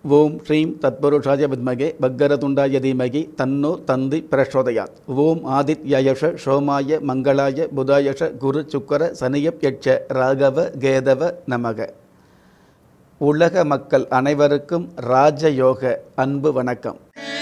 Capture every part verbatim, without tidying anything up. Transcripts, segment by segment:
ஓம் ஸ்ரீம் தத்புருஷாய வித்மகே பக்கரதுண்டாய தீமகி தன்னோ தந்தி பிரசோதயாத். ஓம் ஆதித்யயஷ சோமாய மங்களாய புதாயஷ குரு சுக்கர சனியப் யட்ச ராகவ கேதவ நமக. உலக மக்கள் அனைவருக்கும் ராஜயோக அன்பு வணக்கம்.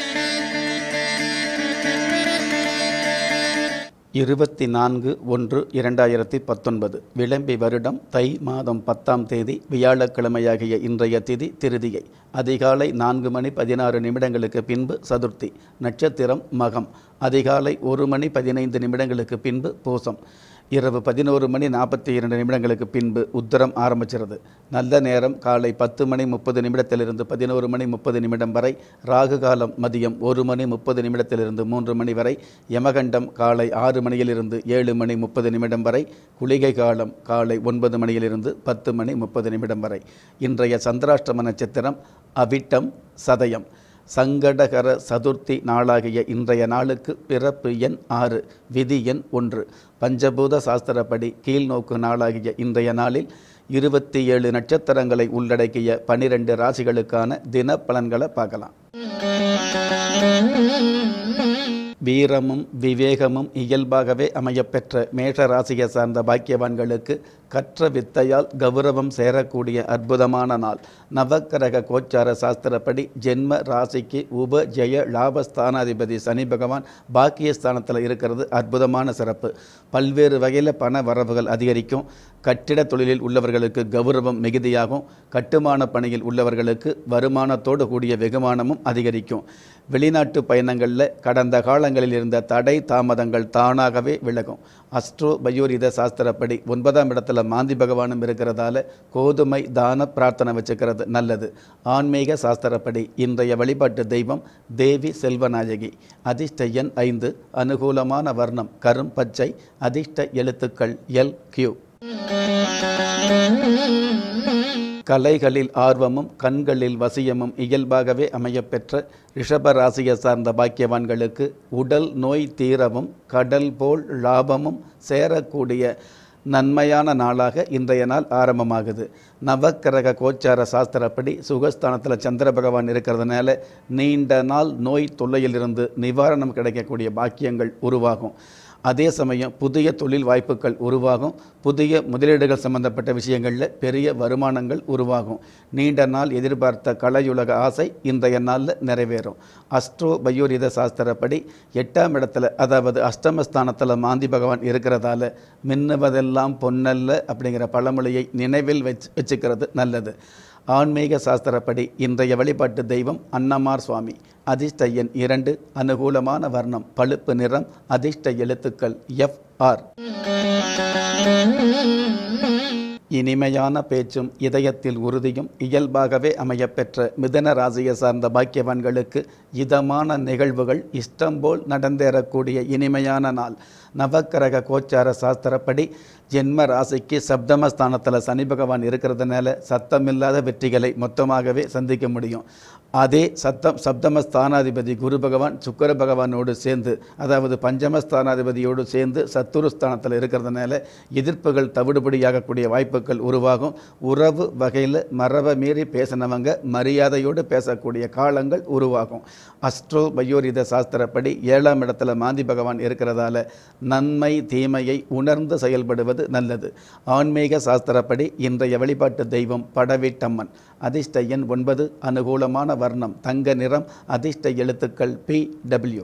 இருபத்தி நான்கு ஒன்று இரண்டாயிரத்தி பத்தொன்பது விளம்பி வருடம் தை மாதம் பத்தாம் தேதி வியாழக்கிழமையாகிய இன்றைய திதி திருதியை. அதிகாலை நான்கு மணி பதினாறு நிமிடங்களுக்கு பின்பு சதுர்த்தி. நட்சத்திரம் மகம். அதிகாலை ஒரு மணி பதினைந்து நிமிடங்களுக்கு பின்பு பூசம். இரவு பதினோரு மணி நாற்பத்தி இரண்டு நிமிடங்களுக்கு பின்பு உத்தரம் ஆரம்பிக்கிறது. நல்ல நேரம் காலை பத்து மணி முப்பது நிமிடத்திலிருந்து பதினோரு மணி முப்பது நிமிடம் வரை. ராகு காலம் மதியம் ஒரு மணி முப்பது நிமிடத்திலிருந்து மூன்று மணி வரை. யமகண்டம் காலை ஆறு மணியிலிருந்து ஏழு மணி முப்பது நிமிடம் வரை. குளிகை காலம் காலை ஒன்பது மணியிலிருந்து பத்து மணி முப்பது நிமிடம் வரை. இன்றைய சந்திராஷ்டம நட்சத்திரம் அவிட்டம் சதயம். சங்கடகர சதுர்த்தி நாளாகிய இன்றைய நாளுக்கு பிறப்பு எண் ஆறு, விதி எண் ஒன்று. பஞ்சபூத சாஸ்திரப்படி கீழ்நோக்கு நாளாகிய இன்றைய நாளில் இருபத்தி ஏழு நட்சத்திரங்களை உள்ளடக்கிய பனிரெண்டு ராசிகளுக்கான தின பலன்களை பார்க்கலாம். வீரமும் விவேகமும் இயல்பாகவே அமையப்பெற்ற மேஷ ராசியை சார்ந்த பாக்கியவான்களுக்கு கற்ற வித்தையால் கௌரவம் சேரக்கூடிய அற்புதமான நாள். நவக்கிரக கோச்சார சாஸ்திரப்படி ஜென்ம ராசிக்கு உப ஜெய லாபஸ்தானாதிபதி சனி பகவான் பாக்கியஸ்தானத்தில் இருக்கிறது அற்புதமான சிறப்பு. பல்வேறு வகையில் பண வரவுகள் அதிகரிக்கும். கட்டிட தொழிலில் உள்ளவர்களுக்கு கௌரவம் மிகுதியாகும். கட்டுமான பணியில் உள்ளவர்களுக்கு வருமானத்தோடு கூடிய வெகுமானமும் அதிகரிக்கும். வெளிநாட்டு பயணங்களில் கடந்த காலங்களில் இருந்த தடை தாமதங்கள் தானாகவே விலகும். அஸ்ட்ரோ பயோரித சாஸ்திரப்படி ஒன்பதாம் இடத்துல மாந்தி பகவானும் இருக்கிறதால கோதுமை தான பிரார்த்தனை வச்சுக்கிறது நல்லது. ஆன்மீக சாஸ்திரப்படி இன்றைய வழிபாட்டு தெய்வம் தேவி செல்வநாயகி. அதிர்ஷ்ட எண் ஐந்து. அனுகூலமான வர்ணம் கரும் பச்சை. அதிர்ஷ்ட எழுத்துக்கள் எல் கியூ. கலைகளில் ஆர்வமும் கண்களில் வசியமும் இயல்பாகவே அமையப்பெற்ற ரிஷபராசியை சார்ந்த பாக்கியவான்களுக்கு உடல் நோய் தீரவும் கடல் போல் லாபமும் சேரக்கூடிய நன்மையான நாளாக இன்றைய நாள் ஆரம்பமாகுது. நவக்கிரக கோச்சார சாஸ்திரப்படி சுகஸ்தானத்தில் சந்திர பகவான் இருக்கிறதுனால நீண்ட நாள் நோய் தொல்லையிலிருந்து நிவாரணம் கிடைக்கக்கூடிய பாக்கியங்கள் உருவாகும். அதே சமயம் புதிய தொழில் வாய்ப்புகள் உருவாகும். புதிய முதலீடுகள் சம்பந்தப்பட்ட விஷயங்களில் பெரிய வருமானங்கள் உருவாகும். நீண்ட நாள் எதிர்பார்த்த கலையுலக ஆசை இன்றைய நாளில் நிறைவேறும். அஸ்ட்ரோ பயோரித சாஸ்திரப்படி எட்டாம் இடத்துல அதாவது அஷ்டமஸ்தானத்தில் மாந்தி பகவான் இருக்கிறதால மின்னுவதெல்லாம் பொன்னல்ல அப்படிங்கிற பழமொழியை நினைவில் வச்சு வச்சுக்கிறது நல்லது. ஆன்மீக சாஸ்திரப்படி இன்றைய வழிபாட்டு தெய்வம் அன்னமார் சுவாமி. அதிர்ஷ்ட எண் இரண்டு. அனுகூலமான வர்ணம் பழுப்பு நிறம். அதிர்ஷ்ட எழுத்துக்கள் எஃப் ஆர். இனிமையான பேச்சும் இதயத்தில் உறுதியும் இயல்பாகவே அமையப்பெற்ற மிதன ராசியை சார்ந்த பாக்கியவான்களுக்கு இதமான நிகழ்வுகள் இஷ்டம் போல் நடந்தேறக்கூடிய இனிமையான நாள். நவக்கிரக கோச்சார சாஸ்திரப்படி ஜென்ம ராசிக்கு சப்தமஸ்தானத்தில் சனி பகவான் இருக்கிறதுனால சத்தமில்லாத வெற்றிகளை மொத்தமாகவே சந்திக்க முடியும். அதே சத்தம் சப்தமஸ்தானாதிபதி குரு பகவான் சுக்கர பகவானோடு சேர்ந்து அதாவது பஞ்சமஸ்தானாதிபதியோடு சேர்ந்து சத்துருஸ்தானத்தில் இருக்கிறதுனால எதிர்ப்புகள் தவிடுபடியாகக்கூடிய வாய்ப்புகள் உருவாகும். உறவு வகையில் மரபை மீறி பேசினவங்க மரியாதையோடு பேசக்கூடிய காலங்கள் உருவாகும். அஸ்ட்ரோ பயோரித சாஸ்திரப்படி ஏழாம் இடத்துல மாந்தி பகவான் இருக்கிறதால நன்மை தீமையை உணர்ந்து செயல்படுவது நல்லது. ஆன்மீக சாஸ்திரப்படி இன்றைய வழிபாட்டு தெய்வம் படவீட்டம்மன். அதிர்ஷ்ட எண் ஒன்பது. அனுகூலமான வர்ணம் தங்க நிறம். அதிர்ஷ்ட எழுத்துக்கள் பி டபிள்யூ.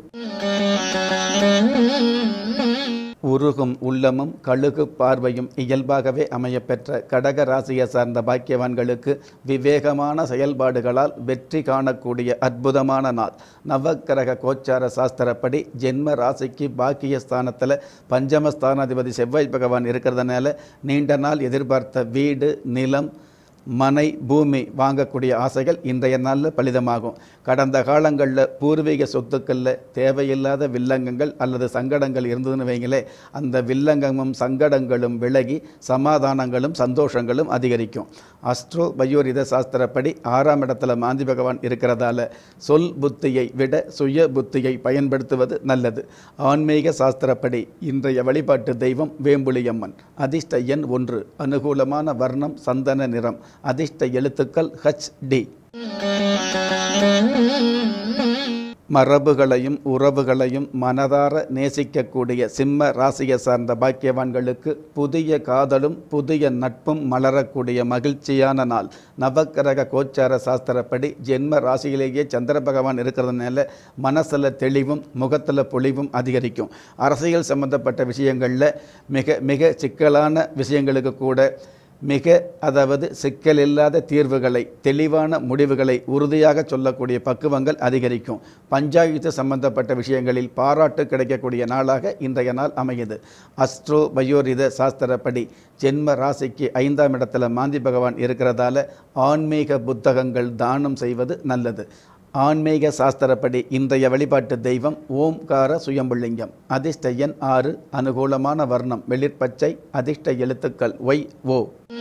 உருகும் உள்ளமும் கழுகு பார்வையும் இயல்பாகவே அமையப்பெற்ற கடக ராசியை சார்ந்த பாக்கியவான்களுக்கு விவேகமான செயல்பாடுகளால் வெற்றி காணக்கூடிய அற்புதமான நாள். நவக்கிரக கோச்சார சாஸ்திரப்படி ஜென்ம ராசிக்கு பாக்கிய ஸ்தானத்தில் பஞ்சமஸ்தானாதிபதி செவ்வாய் பகவான் இருக்கிறதுனால நீண்ட நாள் எதிர்பார்த்த வீடு நிலம் மனை பூமி வாங்கக்கூடிய ஆசைகள் இன்றைய நாளில் பலிதமாகும். கடந்த காலங்களில் பூர்வீக சொத்துக்களில் தேவையில்லாத வில்லங்கங்கள் அல்லது சங்கடங்கள் இருந்ததுன்னு வைங்களே, அந்த வில்லங்கமும் சங்கடங்களும் விலகி சமாதானங்களும் சந்தோஷங்களும் அதிகரிக்கும். அஸ்ட்ரோ பயோரித சாஸ்திரப்படி ஆறாம் இடத்துல மாந்தி பகவான் இருக்கிறதால சொல் புத்தியை விட சுய புத்தியை பயன்படுத்துவது நல்லது. ஆன்மீக சாஸ்திரப்படி இன்றைய வழிபாட்டு தெய்வம் வேம்புலியம்மன். அதிர்ஷ்ட எண் ஒன்று. அனுகூலமான வர்ணம் சந்தன நிறம். அதிர்ஷ்ட எழுத்துக்கள் ஹச் டி. மரபுகளையும் உறவுகளையும் மனதார நேசிக்கக்கூடிய சிம்ம ராசியை சார்ந்த பாக்கியவான்களுக்கு புதிய காதலும் புதிய நட்பும் மலரக்கூடிய மகிழ்ச்சியான நாள். நவக்கிரக கோச்சார சாஸ்திரப்படி ஜென்ம ராசியிலேயே சந்திர பகவான் இருக்கிறதுனால மனசில் தெளிவும் முகத்தில் பொலிவும் அதிகரிக்கும். அரசியல் சம்பந்தப்பட்ட விஷயங்களில் மிக மிக சிக்கலான விஷயங்களுக்கு கூட மிக அதாவது சிக்கல் இல்லாத தீர்வுகளை தெளிவான முடிவுகளை உறுதியாக சொல்லக்கூடிய பக்குவங்கள் அதிகரிக்கும். பஞ்சாயத்து சம்பந்தப்பட்ட விஷயங்களில் பாராட்டு கிடைக்கக்கூடிய நாளாக இன்றைய நாள் அமையுது. அஸ்ட்ரோ பயோரித சாஸ்திரப்படி ஜென்ம ராசிக்கு ஐந்தாம் இடத்துல மாந்தி பகவான் இருக்கிறதால ஆன்மீக புத்தகங்கள் தானம் செய்வது நல்லது. ஆன்மீக சாஸ்திரப்படி இன்றைய வழிபாட்டு தெய்வம் ஓம்கார சுயம்புலிங்கம். அதிர்ஷ்ட எண் ஆறு. அனுகூலமான வர்ணம் வெளிர்பச்சை. அதிர்ஷ்ட எழுத்துக்கள் ஒய் ஓ.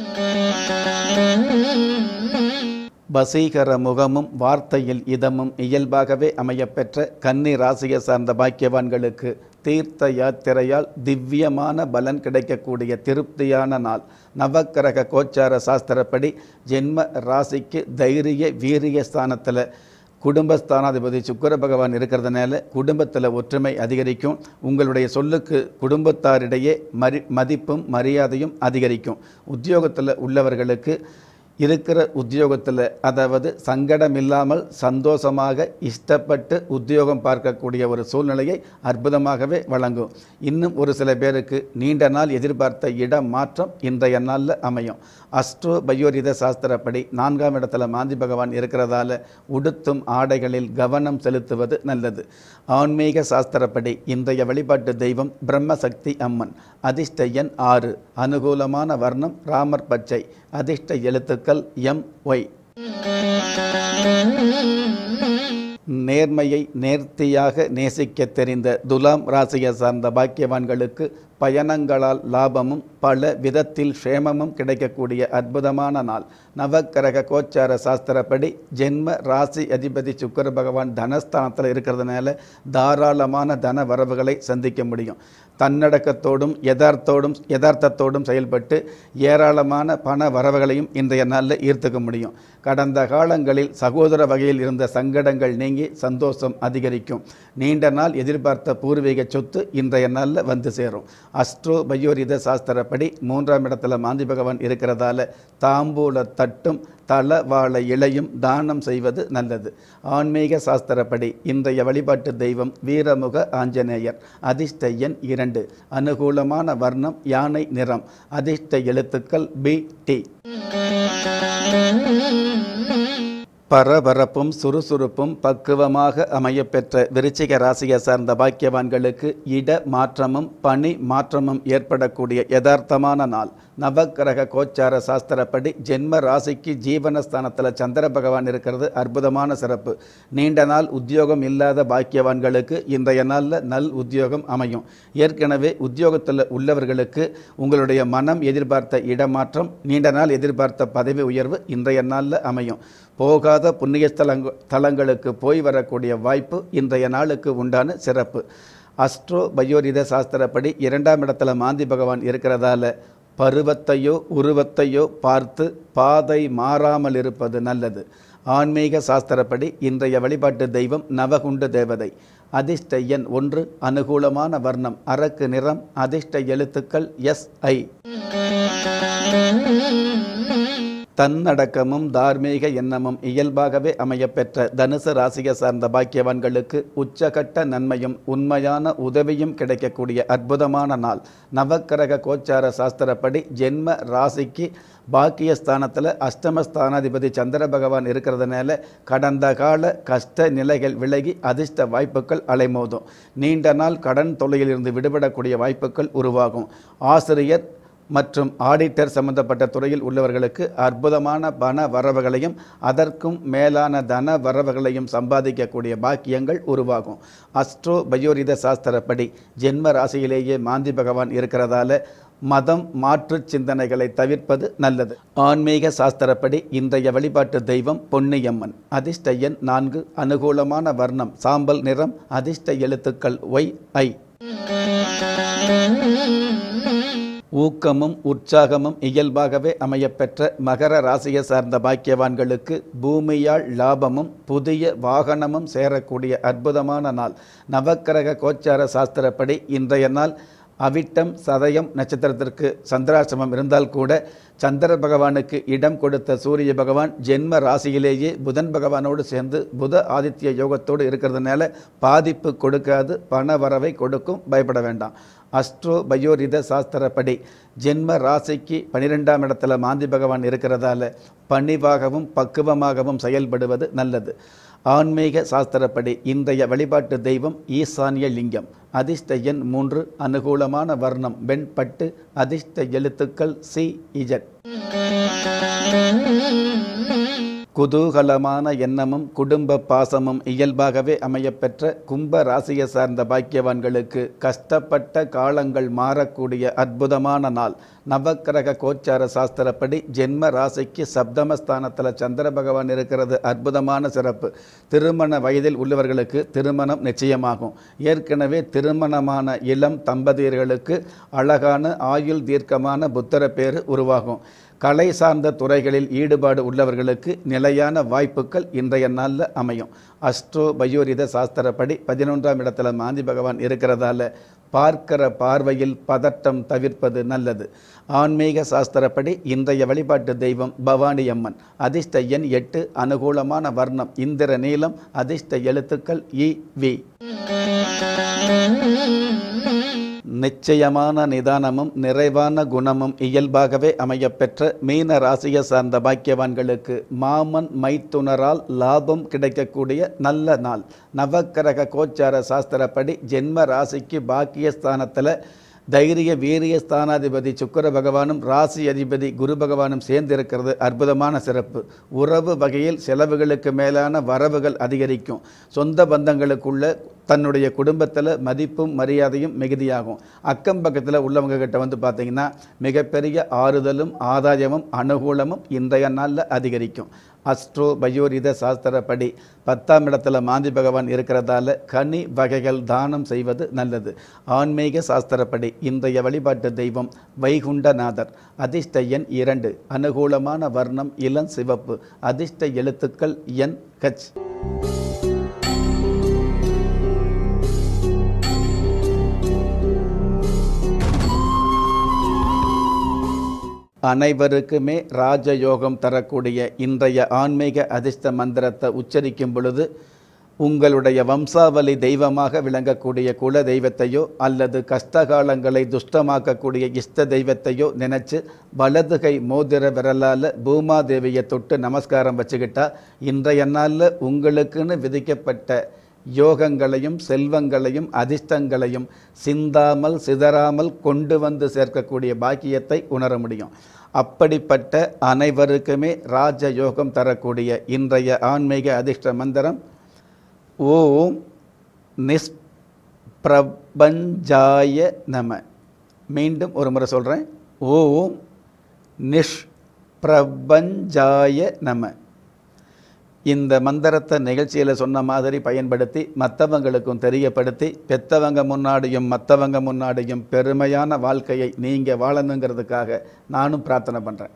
வசீகர முகமும் வார்த்தையில் இதமும் இயல்பாகவே அமையப்பெற்ற கன்னி ராசியை சார்ந்த பாக்கியவான்களுக்கு தீர்த்த யாத்திரையால் திவ்யமான பலன் கிடைக்கக்கூடிய திருப்தியான நாள். நவக்கிரக கோச்சார சாஸ்திரப்படி ஜென்ம ராசிக்கு தைரிய வீரிய ஸ்தானத்தில் குடும்பஸ்தானாதிபதி சுக்கிர பகவான் இருக்கிறதுனால குடும்பத்தில் ஒற்றுமை அதிகரிக்கும். உங்களுடைய சொல்லுக்கு குடும்பத்தாரிடையே மரி மதிப்பும் மரியாதையும் அதிகரிக்கும். உத்தியோகத்தில் உள்ளவர்களுக்கு இருக்கிற உத்தியோகத்தில் அதாவது சங்கடம் இல்லாமல் சந்தோஷமாக இஷ்டப்பட்டு உத்தியோகம் பார்க்கக்கூடிய ஒரு சூழ்நிலையை அற்புதமாகவே வழங்கும். இன்னும் ஒரு சில பேருக்கு நீண்ட நாள் எதிர்பார்த்த இடம் மாற்றம் இன்றைய நாளில் அமையும். அஸ்ட்ரோ பயோரித சாஸ்திரப்படி நான்காம் இடத்துல மாந்தி பகவான் இருக்கிறதால உடுத்தும் ஆடைகளில் கவனம் செலுத்துவது நல்லது. ஆன்மீக சாஸ்திரப்படி இன்றைய வழிபாட்டு தெய்வம் பிரம்மசக்தி அம்மன். அதிர்ஷ்ட எண் ஆறு. அனுகூலமான வர்ணம் ராமர் பச்சை. அதிர்ஷ்ட எழுத்துக்கள் எம் ஒய். நேர்மையை நேர்த்தியாக நேசிக்க தெரிந்த துலாம் ராசியை சார்ந்த பாக்கியவான்களுக்கு பயணங்களால் லாபமும் பல விதத்தில் க்ஷேமமும் கிடைக்கக்கூடிய அற்புதமான நாள். நவக்கிரக கோச்சார சாஸ்திரப்படி ஜென்ம ராசி அதிபதி சுக்கிர பகவான் தனஸ்தானத்தில் இருக்கிறதுனால தாராளமான தன வரவுகளை சந்திக்க முடியும். தன்னடக்கத்தோடும் யதார்த்தோடும் யதார்த்தத்தோடும் செயல்பட்டு ஏராளமான பண வரவுகளையும் இன்றைய நாளில் ஈர்த்துக்க முடியும். கடந்த காலங்களில் சகோதர வகையில் இருந்த சங்கடங்கள் நீங்கி சந்தோஷம் அதிகரிக்கும். நீண்ட நாள் எதிர்பார்த்த பூர்வீக சொத்து இன்றைய நாளில் வந்து சேரும். அஸ்ட்ரோ பயோரித சாஸ்திரப்படி மூன்றாம் இடத்துல மாந்தி பகவான் இருக்கிறதால தாம்பூல தட்டும் தள வாழை இலையும் தானம் செய்வது நல்லது. ஆன்மீக சாஸ்திரப்படி இன்றைய வழிபாட்டு தெய்வம் வீரமுக ஆஞ்சநேயர். அதிர்ஷ்ட எண் இரண்டு. அனுகூலமான வர்ணம் யானை நிறம். அதிர்ஷ்ட எழுத்துக்கள் பி டி. பரபரப்பும் சுறுசுறுப்பும் பக்குவமாக அமையப்பெற்ற விருச்சிக ராசியை சார்ந்த பாக்கியவான்களுக்கு இட மாற்றமும் பணி மாற்றமும் ஏற்படக்கூடிய யதார்த்தமான நாள். நவக்கிரக கோச்சார சாஸ்திரப்படி ஜென்ம ராசிக்கு ஜீவனஸ்தானத்தில் சந்திர பகவான் இருக்கிறது அற்புதமான சிறப்பு. நீண்ட நாள் உத்தியோகம் இல்லாத பாக்கியவான்களுக்கு இன்றைய நாளில் நல் உத்தியோகம் அமையும். ஏற்கனவே உத்தியோகத்தில் உள்ளவர்களுக்கு உங்களுடைய மனம் எதிர்பார்த்த இடமாற்றம் நீண்ட நாள் எதிர்பார்த்த பதவி உயர்வு இன்றைய நாளில் அமையும். போகாத புண்ணிய ஸ்தலங்க தலங்களுக்கு போய் வரக்கூடிய வாய்ப்பு இன்றைய நாளுக்கு உண்டான சிறப்பு. அஸ்ட்ரோ பயோரித சாஸ்திரப்படி இரண்டாம் இடத்துல மாந்தி பகவான் இருக்கிறதால பருவத்தையோ உருவத்தையோ பார்த்து பாதை மாறாமல் இருப்பது நல்லது. ஆன்மீக சாஸ்திரப்படி இன்றைய வழிபாட்டு தெய்வம் நவகுண்ட தேவதை. அதிர்ஷ்ட எண் ஒன்று. அனுகூலமான வர்ணம் அரக்கு நிறம். அதிர்ஷ்ட எழுத்துக்கள் எஸ் ஐ. தன்னடக்கமும் தார்மீக எண்ணமும் இயல்பாகவே அமையப்பெற்ற தனுசு ராசியை சார்ந்த பாக்கியவான்களுக்கு உச்சகட்ட நன்மையும் உண்மையான உதவியும் கிடைக்கக்கூடிய அற்புதமான நாள். நவக்கிரக கோச்சார சாஸ்திரப்படி ஜென்ம ராசிக்கு பாக்கியஸ்தானத்தில் அஷ்டமஸ்தானாதிபதி சந்திர பகவான் இருக்கிறதுனால கடந்த கால கஷ்ட நிலைகள் விலகி அதிர்ஷ்ட வாய்ப்புகள் அலைமோதும். நீண்ட நாள் கடன் தொல்லையிலிருந்து விடுபடக்கூடிய வாய்ப்புகள் உருவாகும். ஆசிரியர் மற்றும் ஆடிட்டர் சம்பந்தப்பட்ட துறையில் உள்ளவர்களுக்கு அற்புதமான பண வரவுகளையும் அதற்கும் மேலான தன வரவுகளையும் சம்பாதிக்கக்கூடிய பாக்கியங்கள் உருவாகும். அஸ்ட்ரோ பயோரித சாஸ்திரப்படி ஜென்ம ராசியிலேயே மாந்தி பகவான் இருக்கிறதால மதம் மாற்று சிந்தனைகளை தவிர்ப்பது நல்லது. ஆன்மீக சாஸ்திரப்படி இன்றைய வழிபாட்டு தெய்வம் பொன்னியம்மன். அதிர்ஷ்ட எண் நான்கு. அனுகூலமான வர்ணம் சாம்பல் நிறம். அதிர்ஷ்ட எழுத்துக்கள் ஒய் ஐ. ஊக்கமும் உற்சாகமும் இயல்பாகவே அமையப்பெற்ற மகர ராசியை சார்ந்த பாக்கியவான்களுக்கு பூமியால் லாபமும் புதிய வாகனமும் சேரக்கூடிய அற்புதமான நாள். நவக்கிரக கோச்சார சாஸ்திரப்படி இன்றைய நாள் அவிட்டம் சதயம் நட்சத்திரத்திற்கு சந்திராசிரமம் இருந்தால் கூட சந்திர பகவானுக்கு இடம் கொடுத்த சூரிய பகவான் ஜென்ம ராசியிலேயே புதன் பகவானோடு சேர்ந்து புத ஆதித்ய யோகத்தோடு இருக்கிறதுனால பாதிப்பு கொடுக்காது, பண வரவை கொடுக்கும், பயப்பட வேண்டாம். அஸ்ட்ரோ பயோரித சாஸ்திரப்படி ஜென்ம ராசிக்கு பனிரெண்டாம் இடத்துல மாந்தி பகவான் இருக்கிறதால பணிவாகவும் பக்குவமாகவும் செயல்படுவது நல்லது. ஆன்மீக சாஸ்திரப்படி இன்றைய வழிபாட்டு தெய்வம் ஈசான்ய லிங்கம். அதிர்ஷ்ட எண் மூன்று, அனுகூலமான வர்ணம் வெண்பட்டு, அதிர்ஷ்ட எழுத்துக்கள் சி இஜட். குதூகலமான எண்ணமும் குடும்ப பாசமும் இயல்பாகவே அமையப்பெற்ற கும்ப ராசியை சார்ந்த பாக்கியவான்களுக்கு கஷ்டப்பட்ட காலங்கள் மாறக்கூடிய அற்புதமான நாள். நவக்கிரக கோச்சார சாஸ்திரப்படி ஜென்ம ராசிக்கு சப்தமஸ்தானத்தில் சந்திர பகவான் இருக்கிறது அற்புதமான சிறப்பு. திருமண வயதில் உள்ளவர்களுக்கு திருமணம் நிச்சயமாகும். ஏற்கனவே திருமணமான இளம் தம்பதியர்களுக்கு அழகான ஆயுள் தீர்க்கமான புத்திர பேறு உருவாகும். கலை சார்ந்த துறைகளில் ஈடுபாடு உள்ளவர்களுக்கு நிலையான வாய்ப்புகள் இன்றைய நாளில் அமையும். அஸ்ட்ரோ பயோரித சாஸ்திரப்படி பதினொன்றாம் இடத்துல மாந்தி பகவான் இருக்கிறதால பார்க்கிற பார்வையில் பதட்டம் தவிர்ப்பது நல்லது. ஆன்மீக சாஸ்திரப்படி இன்றைய வழிபாட்டு தெய்வம் பவானி அம்மன். அதிர்ஷ்ட எண் எட்டு, அனுகூலமான வர்ணம் இந்திர நீலம், அதிர்ஷ்ட எழுத்துக்கள் இ வி. நிச்சயமான நிதானமும் நிறைவான குணமும் இயல்பாகவே அமையப்பெற்ற மீன ராசியை சார்ந்த பாக்கியவான்களுக்கு மாமன் மைத்துனரால் லாபம் கிடைக்கக்கூடிய நல்ல நாள். நவக்கிரக கோச்சார சாஸ்திரப்படி ஜென்ம ராசிக்கு பாக்கியஸ்தானத்தில் தைரிய வீரிய ஸ்தானாதிபதி சுக்கிர பகவானும் ராசி அதிபதி குரு பகவானும் சேர்ந்திருக்கிறது அற்புதமான சிறப்பு. உறவு வகையில் செலவுகளுக்கு மேலான வரவுகள் அதிகரிக்கும். சொந்த பந்தங்களுக்குள்ள தன்னுடைய குடும்பத்தில் மதிப்பும் மரியாதையும் மிகுதியாகும். அக்கம் பக்கத்தில் உள்ளவங்க கிட்ட வந்து பார்த்தீங்கன்னா மிகப்பெரிய ஆறுதலும் ஆதாயமும் அனுகூலமும் இன்றைய நாளில் அதிகரிக்கும். அஸ்ட்ரோ பயோரித சாஸ்திரப்படி பத்தாம் இடத்துல மாந்தி பகவான் இருக்கிறதால கனி வகைகள் தானம் செய்வது நல்லது. ஆன்மீக சாஸ்திரப்படி இன்றைய வழிபாட்டு தெய்வம் வைகுண்டநாதர். அதிர்ஷ்ட எண் இரண்டு, அனுகூலமான வர்ணம் இளம் சிவப்பு, அதிர்ஷ்ட எழுத்துக்கள் என் ஹச். அனைவருக்குமே ராஜயோகம் தரக்கூடிய இன்றைய ஆன்மீக அதிர்ஷ்ட மந்திரத்தை உச்சரிக்கும் பொழுது உங்களுடைய வம்சாவளி தெய்வமாக விளங்கக்கூடிய குல தெய்வத்தையோ அல்லது கஷ்டகாலங்களை துஷ்டமாக்கக்கூடிய இஷ்ட தெய்வத்தையோ நினச்சி வலதுகை மோதிர விரலால் பூமாதேவியை தொட்டு நமஸ்காரம் வச்சுக்கிட்டா இன்றைய நாளில் உங்களுக்குன்னு விதிக்கப்பட்ட யோகங்களையும் செல்வங்களையும் அதிர்ஷ்டங்களையும் சிந்தாமல் சிதறாமல் கொண்டு வந்து சேர்க்கக்கூடிய பாக்கியத்தை உணர முடியும். அப்படிப்பட்ட அனைவருக்குமே ராஜயோகம் தரக்கூடிய இன்றைய ஆன்மீக அதிர்ஷ்ட மந்திரம் ஓம் நிஷ்பிரபஞ்சாய நம. மீண்டும் ஒரு முறை சொல்கிறேன், ஓம் நிஷ்பிரபஞ்சாய நம. இந்த மந்திரத்தை நிகழ்ச்சியில் சொன்ன மாதிரி பயன்படுத்தி மற்றவங்களுக்கும் தெரியப்படுத்தி பெற்றவங்க முன்னாடியும் மற்றவங்க முன்னாடியும் பெருமையான வாழ்க்கையை நீங்கள் வாழணுங்கிறதுக்காக நானும் பிரார்த்தனை பண்ணுறேன்.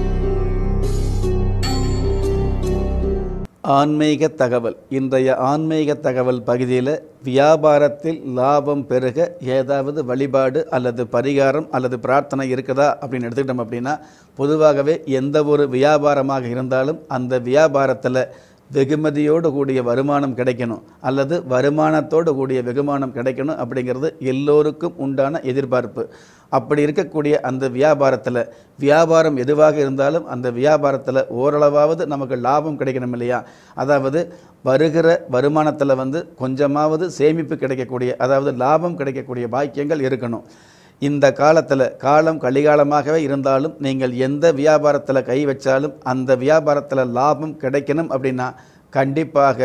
ஆன்மீக தகவல். இன்றைய ஆன்மீக தகவல் பகுதியில் வியாபாரத்தில் லாபம் பெருக ஏதாவது வழிபாடு அல்லது பரிகாரம் அல்லது பிரார்த்தனை இருக்குதா அப்படின்னு எடுத்துக்கிட்டோம் அப்படின்னா, பொதுவாகவே எந்த ஒரு வியாபாரமாக இருந்தாலும் அந்த வியாபாரத்தில் வெகுமதியோடு கூடிய வருமானம் கிடைக்கணும் அல்லது வருமானத்தோடு கூடிய வெகுமானம் கிடைக்கணும் அப்படிங்கிறது எல்லோருக்கும் உண்டான எதிர்பார்ப்பு. அப்படி இருக்கக்கூடிய அந்த வியாபாரத்தில் வியாபாரம் எதுவாக இருந்தாலும் அந்த வியாபாரத்தில் ஓரளவாவது நமக்கு லாபம் கிடைக்கணும் இல்லையா? அதாவது வருகிற வருமானத்தில் வந்து கொஞ்சமாவது சேமிப்பு கிடைக்கக்கூடிய, அதாவது லாபம் கிடைக்கக்கூடிய பாக்கியங்கள் இருக்கணும். இந்த காலத்தில் காலம் கலிகாலமாகவே இருந்தாலும் நீங்கள் எந்த வியாபாரத்தில் கை வச்சாலும் அந்த வியாபாரத்தில் லாபம் கிடைக்கணும் அப்படின்னா கண்டிப்பாக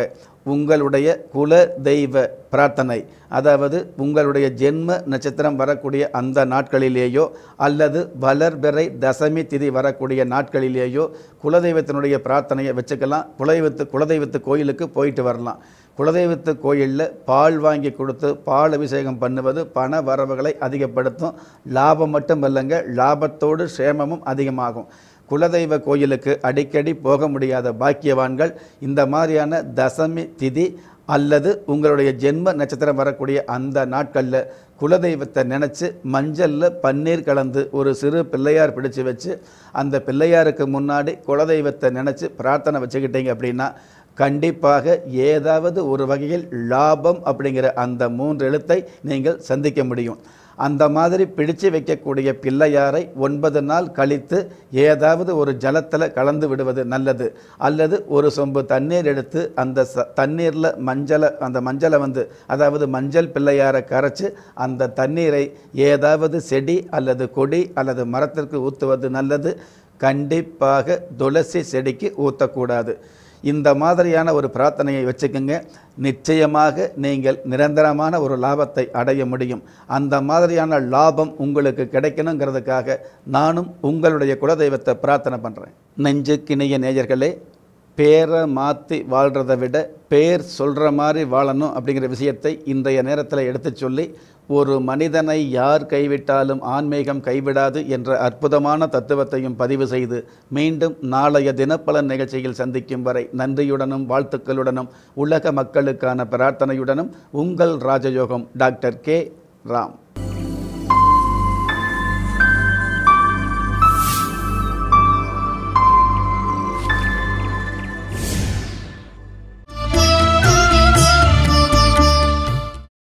உங்களுடைய குல தெய்வ பிரார்த்தனை, அதாவது உங்களுடைய ஜென்ம நட்சத்திரம் வரக்கூடிய அந்த நாட்களிலேயோ அல்லது வளர்பிறை தசமி திதி வரக்கூடிய நாட்களிலேயோ குலதெய்வத்தினுடைய பிரார்த்தனையை வச்சுக்கலாம். குலதெய்வத்து குலதெய்வத்து கோயிலுக்கு போயிட்டு வரலாம். குலதெய்வத்து கோயிலில் பால் வாங்கி கொடுத்து பால் அபிஷேகம் பண்ணுவது பண வரவுகளை அதிகப்படுத்தும். லாபம் மட்டும் இல்லைங்க, லாபத்தோடு சேமமும் அதிகமாகும். குலதெய்வ கோயிலுக்கு அடிக்கடி போக முடியாத பாக்கியவான்கள் இந்த மாதிரியான தசமி திதி அல்லது உங்களுடைய ஜென்ம நட்சத்திரம் வரக்கூடிய அந்த நாட்களில் குலதெய்வத்தை நினச்சி மஞ்சளில் பன்னீர் கலந்து ஒரு சிறு பிள்ளையார் பிடிச்சு வச்சு அந்த பிள்ளையாருக்கு முன்னாடி குலதெய்வத்தை நினச்சி பிரார்த்தனை வச்சுக்கிட்டீங்க அப்படின்னா கண்டிப்பாக ஏதாவது ஒரு வகையில் லாபம் அப்படிங்கிற அந்த மூன்று எழுத்தை நீங்கள் சந்திக்க முடியும். அந்த மாதிரி பிடிச்சு வைக்கக்கூடிய பிள்ளையாரை ஒன்பது நாள் கழித்து ஏதாவது ஒரு ஜலத்தில் கலந்து விடுவது நல்லது. அல்லது ஒரு சொம்பு தண்ணீர் எடுத்து அந்த ச தண்ணீரில் மஞ்சளை அந்த மஞ்சளை வந்து அதாவது மஞ்சள் பிள்ளையாரை கரைச்சி அந்த தண்ணீரை ஏதாவது செடி அல்லது கொடி அல்லது மரத்திற்கு ஊற்றுவது நல்லது. கண்டிப்பாக துளசி செடிக்கு ஊற்றக்கூடாது. இந்த மாதிரியான ஒரு பிரார்த்தனையை வச்சுக்கோங்க. நிச்சயமாக நீங்கள் நிரந்தரமான ஒரு லாபத்தை அடைய முடியும். அந்த மாதிரியான லாபம் உங்களுக்கு கிடைக்கணுங்கிறதுக்காக நானும் உங்களுடைய குலதெய்வத்தை பிரார்த்தனை பண்ணுறேன். நெஞ்சுக்கிணைய நேயர்களே, பேரை மாற்றி வாழ்கிறத விட பேர் சொல்கிற மாதிரி வாழணும் அப்படிங்கிற விஷயத்தை இன்றைய நேரத்தில் எடுத்து சொல்லி ஒரு மனிதனை யார் கைவிட்டாலும் ஆன்மீகம் கைவிடாது என்ற அற்புதமான தத்துவத்தையும் பதிவு செய்து மீண்டும் நாளைய தினப்பலன் நிகழ்ச்சியில் சந்திக்கும் வரை நன்றியுடனும் வாழ்த்துக்களுடனும் உலக மக்களுக்கான பிரார்த்தனையுடனும் உங்கள் ராஜயோகம் டாக்டர் கே ராம்.